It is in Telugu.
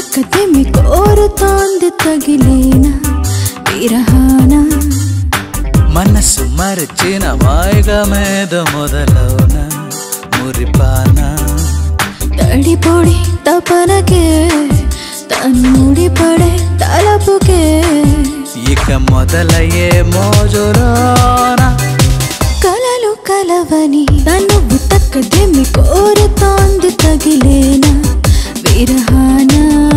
తక్కదేమి కోరుతోంది తగిలేనా విరహాన మనసు మరచిన మాయగమేద మొదలవున మురిపాన తడిపొడి తపనకే తన్నుడిపడే తలపుకే ఇక మొదలయ్యే మోజులోన కలలు కలవని నన్ను తక్కదేమి కోరుతోంది తగిలేనా విరహాన